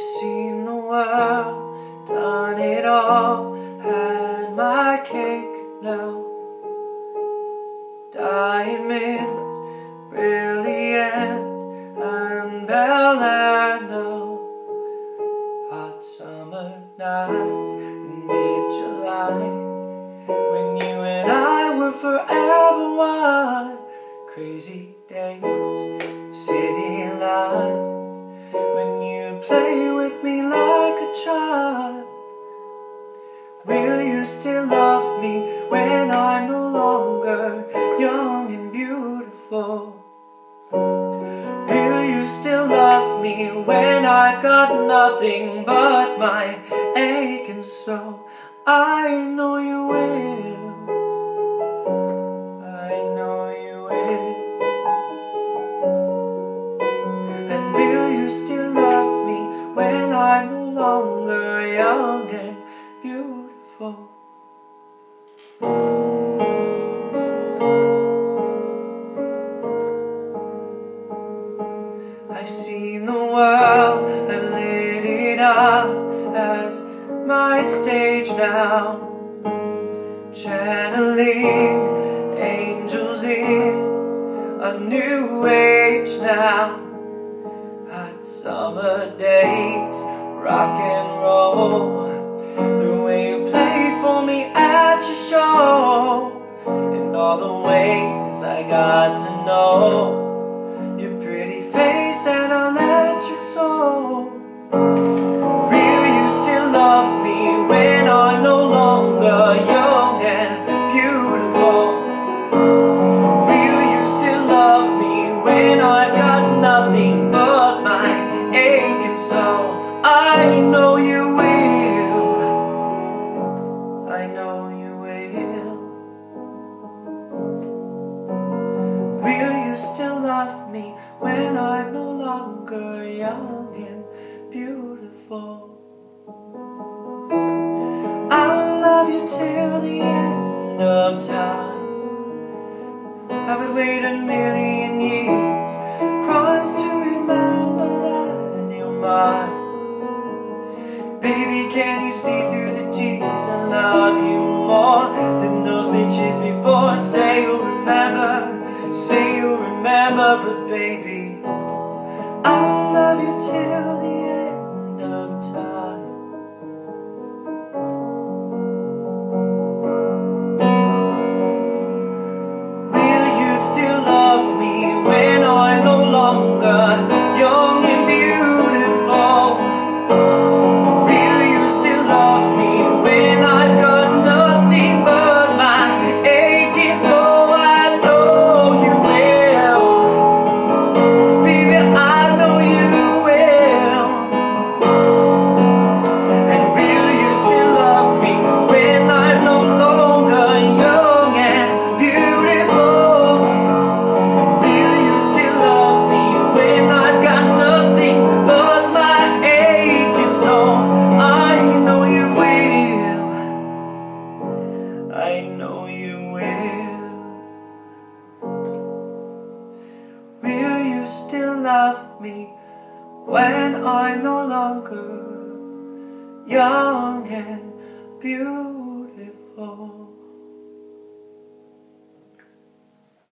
seen the world, done it all, had my cake now. Diamonds, brilliant, and Bel Air now. Hot summer nights in mid-July, when you and I were forever one. Crazy days, city lights, when you play with me like a child. Will you still love me when I'm no longer young and beautiful? Will you still love me when I've got nothing but my aching soul? I know you will. I know you will. And will you still love me when I'm no longer young and beautiful? I've seen the world, I've lit it up as my stage now, channeling angels in a new age now. Hot summer days, rock and roll, the way you play for me at your show, and all the ways I got to know your pretty face and electric soul. Will you still love me when I'm no longer young and beautiful? Will you still love me when I've got nothing but my aching soul? I know you will. I know you will. Will you still love me when I'm no longer young and beautiful? I'll love you till the end of time. I would wait a million years, promise to remember that you're mine. Baby, can you see through the tears? I love you more than those bitches before. Say you'll remember, say you'll remember, but baby, I'll love you till the end of time. Will you still love me when I'm no longer young and beautiful? Will you still love me when I've got nothing but my aching soul? I know you will. Baby, I know you will. And will you still love me when I'm no longer young and beautiful? Will you still love me when I've got nothing but my aching soul? I know you will. I know you will. Will you still love me when I'm no longer young and beautiful?